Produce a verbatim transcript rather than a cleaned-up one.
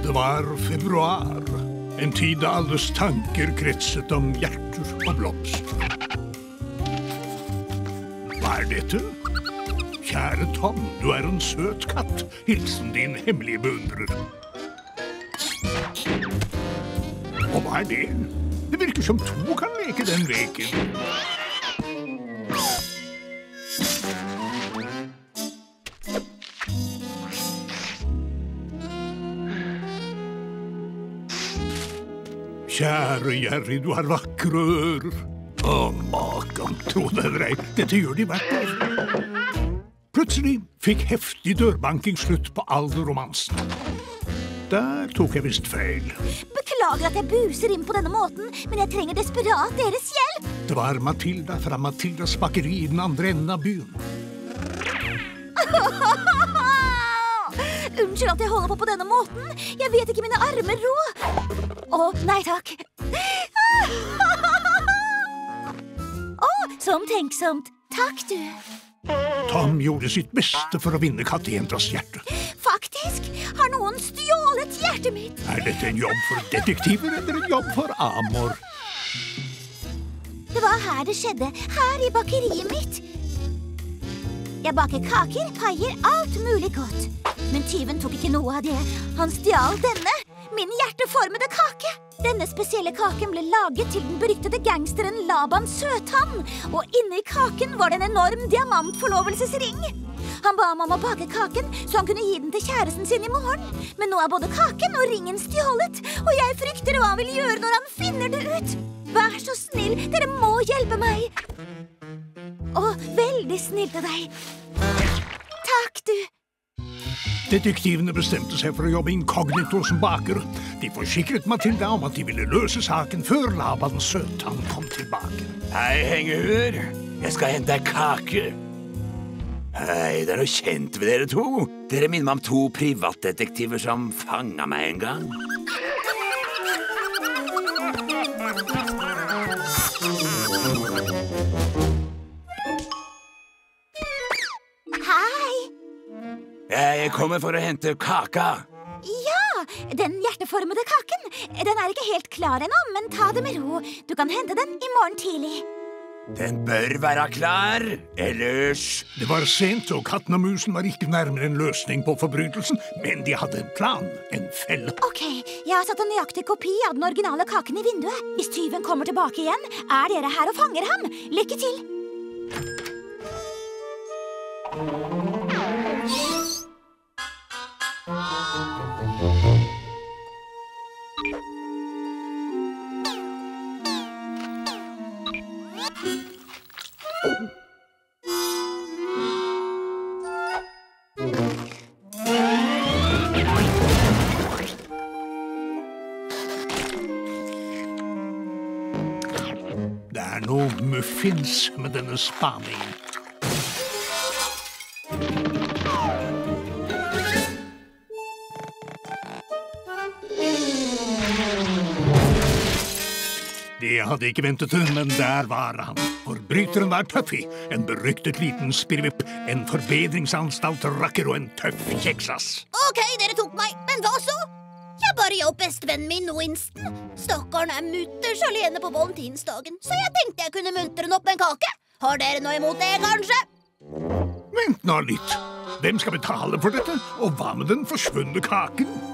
Det var februar, en tid da alles tanker kretset om hjerter og blomster. Hva er dette? Kjære Tom, du er en søt katt. Hilsen din hemmelige beundrer. Og hva er det? Det virker som to kan leke den leken. Kjære Jerry, du har vakre ører. Å, makan, tro det eller ei, dette gjør de hvert år. Plutselig fikk heftig dørbanking slutt på all romansen. Der tok jeg visst feil. Beklager at jeg buser inn på denne måten, men jeg trenger desperat deres hjelp. Det var Matilda fra Matildas bakeri i den andre enden av byen. Unnskyld at jeg holder på på denne måten. Jeg vet ikke mine armer rå. Å, nei takk. Å, så omtenksomt. Takk, du. Tom gjorde sitt beste for å vinne kattejentas hjerte. Faktisk, har noen stjålet hjertet mitt? Er dette en jobb for detektiver eller en jobb for Amor? Det var her det skjedde, her i bakeriet mitt. Jeg baker kaker, paier, alt mulig godt. Men tyven tok ikke noe av det. Han stjal denne, min hjerteformede kake. Denne spesielle kaken ble laget til den beryktede gangsteren Laban Søthann, og inne i kaken var det en enorm diamantforlovelsesring. Han ba meg om å bake kaken, så han kunne gi den til kjæresten sin i morgen. Men nå er både kaken og ringen stjålet, og jeg frykter hva han vil gjøre når han finner det ut. Vær så snill, dere må hjelpe meg. Å, veldig snilt av deg. Takk, du. Detektivene bestemte seg for å jobbe inkognito som bakere. De forsikret Matilda om at de ville løse saken før Laban Søthann kom tilbake. Hei, hengehuer. Jeg skal hente ei kake. Hei, det er noe kjent ved dere to. Dere minner meg om to privatdetektiver som fanget meg en gang. Jeg kommer for å hente kaka. Ja, den hjerteformede kaken. Den er ikke helt klar ennå, men ta det med ro. Du kan hente den i morgen tidlig. Den bør være klar, ellers... Det var sent, og katten og musen var ikke nærmere en løsning på forbrytelsen, men de hadde en plan, en felle. Ok, jeg har satt en nøyaktig kopi av den originale kaken i vinduet. Hvis tyven kommer tilbake igjen, er dere her og fanger ham. Lykke til! Det er noe muffins med denne spaningen. De hadde ikke ventet det, men der var han. Forbryteren var Tuffy, en beryktet liten spirvipp, en forbedringsanstalt rakker og en tøff kjeksas. Ok, dere tok meg, men hva så? Jeg bare hjalp bestevennen min Winston. Stakkaren er mutters alene på valentinsdagen, så jeg tenkte jeg kunne muntre den opp med en kake. Har dere noe imot det, kanskje? Vent nå litt. Hvem skal betale for dette? Og hva med den forsvunne kaken?